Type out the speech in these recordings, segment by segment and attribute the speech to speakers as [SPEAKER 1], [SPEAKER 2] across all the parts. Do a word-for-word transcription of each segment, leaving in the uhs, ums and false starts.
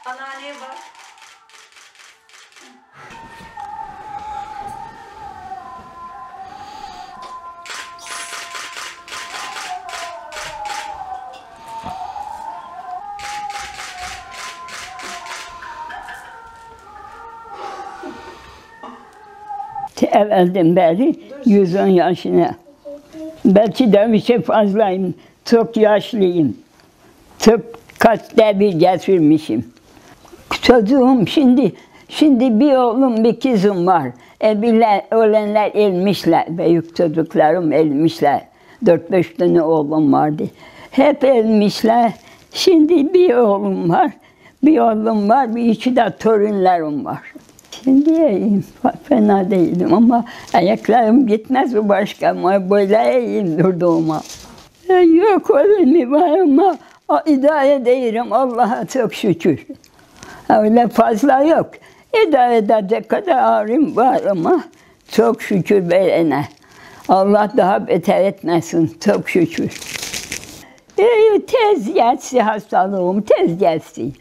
[SPEAKER 1] Anneanneye bak.
[SPEAKER 2] Evvelden beri yüz on yaşına. Belki de bir şey fazlayım. Çok yaşlıyım. Çok kaç bir geçirmişim. Çocuğum şimdi, şimdi bir oğlum bir kızım var. E bile ölenler ölmüşler. Büyük çocuklarım ölmüşler. Dört beş tane oğlum vardı. Hep ölmüşler. Şimdi bir oğlum var. Bir oğlum var. Bir iki de torunlarım var. Şimdi iyiyim, fena değilim ama ayaklarım gitmez bu başka ama böyle iyiyim durduğuma. E, yok ölümü var ama idare ederim Allah'a çok şükür. Öyle fazla yok. İdare edecek kadar ağrım var ama çok şükür verene. Allah daha beter etmesin, çok şükür. E, tez geçti hastalığım, tez geçti.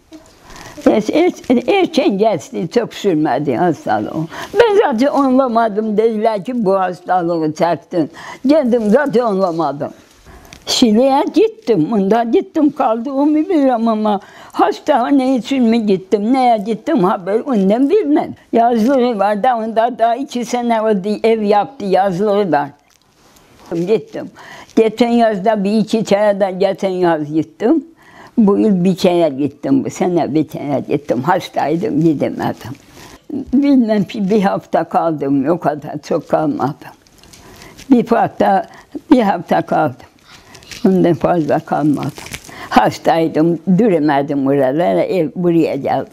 [SPEAKER 2] Erken geçti, çok sürmedi hastalığım. Ben zaten anlamadım, dediler ki bu hastalığı çektin. Geldim zaten anlamadım. Şile'ye gittim, bunda gittim kaldığımı biliyorum ama hastane için mi gittim, neye gittim haber ondan bilmem. Yazlığı var da onda daha iki sene oldu, ev yaptı, yazlığı var. Gittim. Geçen yazda bir iki kere de geçen yaz gittim. Bu yıl bir kere gittim, bu sene bir kere gittim. Hastaydım, gidemedim. Bilmem ki bir hafta kaldım, o kadar çok kalmadım. Bir hafta, bir hafta kaldım. Ondan fazla kalmadım. Hastaydım, düremedim buralara, ev, buraya geldim.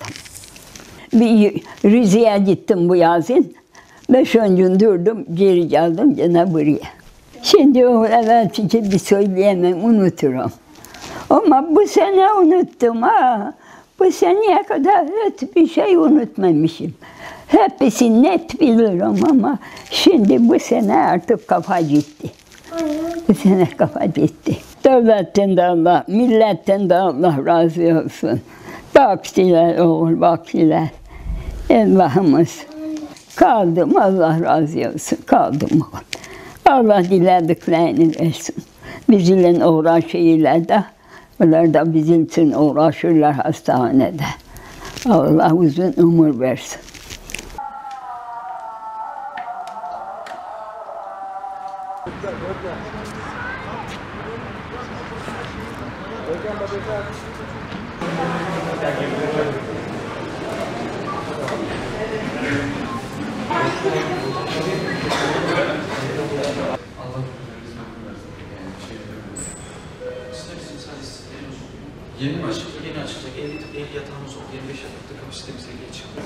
[SPEAKER 2] Bir Rize'ye gittim bu yazın. Beş on gün durdum, geri geldim gene buraya. Şimdi o evvelki gibi söyleyemem, unuturum. Ama bu sene unuttum ha. Bu seneye kadar hiçbir şey unutmamışım. Hepsini net bilirim ama şimdi bu sene artık kafa gitti. Bu sene kafa gitti. Devletten de Allah, milletten de Allah razı olsun. Baktiler oğul, baktiler. Allah'ımız. Kaldım, Allah razı olsun. Kaldım oğul. Allah dilediklerini versin. Bizimle uğraşıyorlar da. Onlar da bizim için uğraşırlar hastanede. Allah uzun ömür versin.
[SPEAKER 3] Yeni mi açılacak? Yeni açılacak. elli yatağımız oldu. yirmi beş yatakta kapasitemiz elliye çıktı.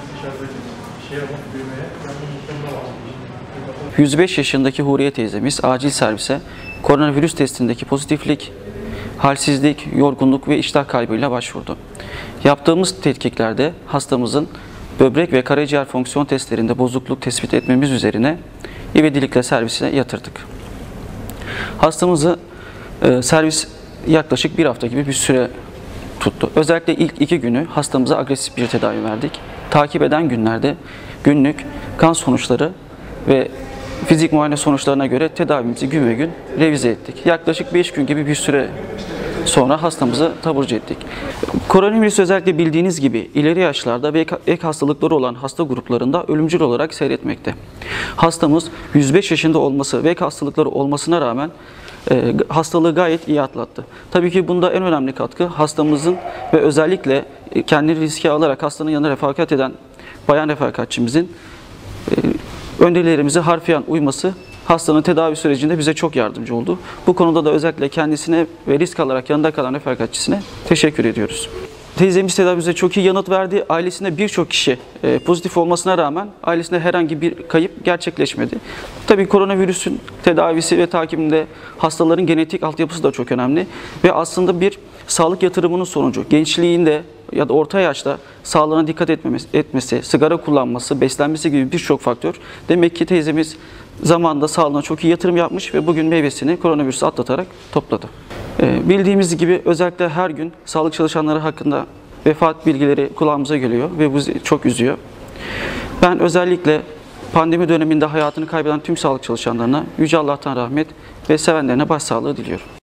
[SPEAKER 3] yüz beş yaşındaki Huriye teyzemiz acil servise koronavirüs testindeki pozitiflik, halsizlik, yorgunluk ve iştah kaybıyla başvurdu. Yaptığımız tetkiklerde hastamızın böbrek ve karaciğer fonksiyon testlerinde bozukluk tespit etmemiz üzerine ivedilikle servisine yatırdık. Hastamızı e, servis yaklaşık bir hafta gibi bir süre tuttu. Özellikle ilk iki günü hastamıza agresif bir tedavi verdik. Takip eden günlerde günlük kan sonuçları ve fizik muayene sonuçlarına göre tedavimizi gün ve gün revize ettik. Yaklaşık beş gün gibi bir süre sonra hastamızı taburcu ettik. Koronavirüs özellikle bildiğiniz gibi ileri yaşlarda ve ek hastalıkları olan hasta gruplarında ölümcül olarak seyretmekte. Hastamız yüz beş yaşında olması ve ek hastalıkları olmasına rağmen e, hastalığı gayet iyi atlattı. Tabii ki bunda en önemli katkı hastamızın ve özellikle kendini riske alarak hastanın yanına refakat eden bayan refakatçimizin e, önerilerimize harfiyen uyması hastanın tedavi sürecinde bize çok yardımcı oldu. Bu konuda da özellikle kendisine ve risk alarak yanında kalan refakatçisine teşekkür ediyoruz. Teyzemiz tedavimize çok iyi yanıt verdi. Ailesinde birçok kişi e, pozitif olmasına rağmen ailesinde herhangi bir kayıp gerçekleşmedi. Tabii koronavirüsün tedavisi ve takibinde hastaların genetik altyapısı da çok önemli. Ve aslında bir sağlık yatırımının sonucu gençliğinde ya da orta yaşta sağlığına dikkat etmemesi, etmesi, sigara kullanması, beslenmesi gibi birçok faktör. Demek ki teyzemiz zamanında sağlığına çok iyi yatırım yapmış ve bugün meyvesini koronavirüsü atlatarak topladı. Ee, bildiğimiz gibi özellikle her gün sağlık çalışanları hakkında vefat bilgileri kulağımıza geliyor ve bu bizi çok üzüyor. Ben özellikle pandemi döneminde hayatını kaybeden tüm sağlık çalışanlarına Yüce Allah'tan rahmet ve sevenlerine başsağlığı diliyorum.